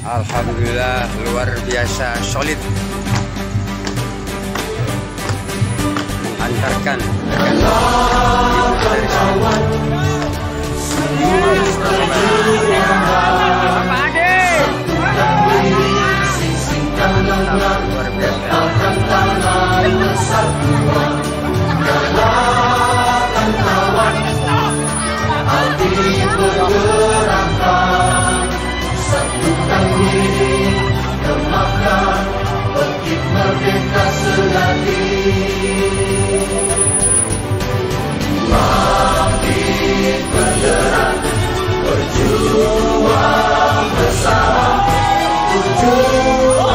Alhamdulillah luar biasa solid menghantarkan dari kawan Bapak Ade luar biasa merdeka sejati, bangkit bergerak, berjuang bersama, tujuan